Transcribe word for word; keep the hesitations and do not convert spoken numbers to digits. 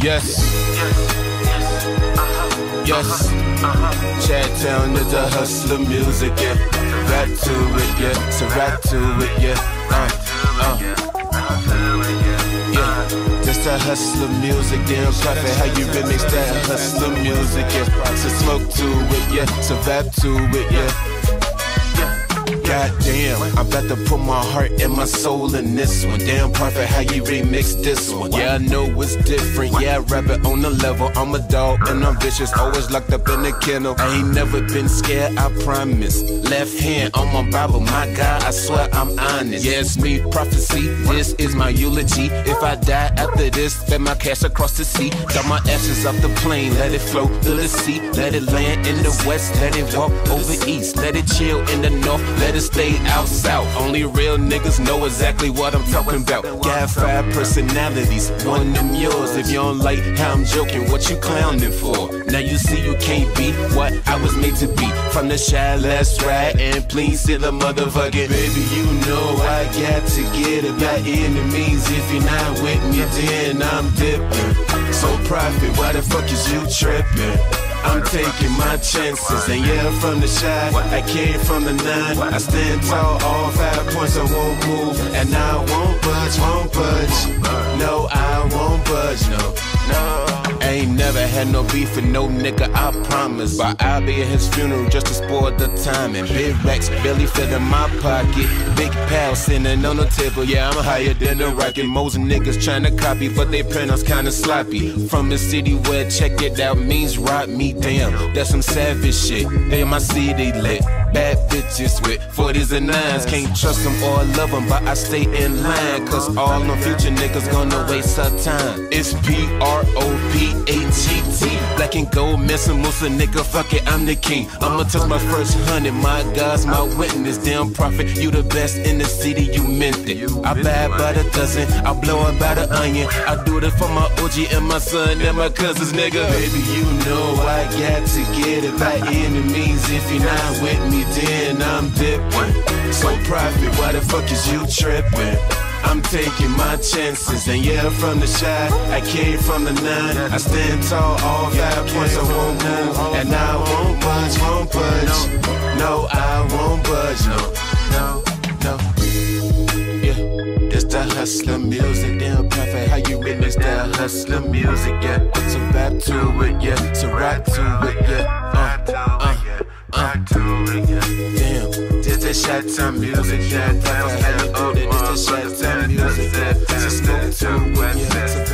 Yes. Yes. Chattown is the hustler music, yeah. Rap to it, yeah. So rap to it, yeah. Uh, uh. Yeah. That's the hustler music, damn prophet. How you remix that hustler music, yeah. So smoke to it, yeah. So rap to it, yeah. Goddamn, I'm about to put my heart and my soul in this one. Damn prophet, how you remix this one? Yeah, I know it's different. Yeah, I rap it on the level. I'm a dog and I'm vicious, always locked up in the kennel. I ain't never been scared, I promise. Left hand on my Bible, my God, I swear I'm honest. Yeah, it's me, prophecy. This is my eulogy. If I die after this, spend my cash across the sea. Got my ashes off the plane, let it flow to the sea. Let it land in the west, let it walk over east. Let it chill in the north, let it stay out south. Only real niggas know exactly what I'm talking about. Got five personalities, one of them yours. If you don't like how I'm joking, what you clowning for? Now you see you can't be what I was made to be. From the shy, let's ride and please see the motherfucking. Baby, you know I got to get about enemies. If you're not with me, then I'm dipping. So profit, why the fuck is you tripping? I'm taking my chances, and yeah, from the shy, I came from the nine. I stand tall, all five points, I won't move, and I won't budge, won't budge. No, I won't budge, no, no. I ain't never had no beef with no nigga, I promise. But I'll be at his funeral just to spoil the timing. Big racks barely fit in my pocket. Big pal sitting on the table, yeah, I'm higher than a rocket. Most niggas tryna copy, but they printouts kinda sloppy. From a city where check it out means rock me. Damn, that's some savage shit. Damn, I see they lit. Bad bitches with forties and nines. Can't trust them or love them, but I stay in line. Cause all them future niggas gonna waste our time. It's P R O P H E T. Black and gold, Mensa Musa, nigga, fuck it, I'm the king. I'ma touch my first hundred, my God's my witness. Damn prophet, you the best in the city, you meant it. I buy by the dozen, I blow up by the onion. I do it for my O G and my son and my cousins, nigga. Baby, you know I got to get it by enemies. If you're not with me, then I'm dipping. So profit, why the fuck is you tripping? I'm taking my chances, and yeah, from the shy, I came from the nine. I stand tall, all five points, I won't move, and I won't budge, won't budge. No, I won't budge, no, no, no. Yeah, that's the hustler music, damn prophet, how you witness that hustler music, yeah. So rap to it, yeah, so rap to it, yeah. Uh, uh, uh. Damn, this the Chattown music, yeah. How you do that, this the Chattown music, yeah. So smoke to it, yeah.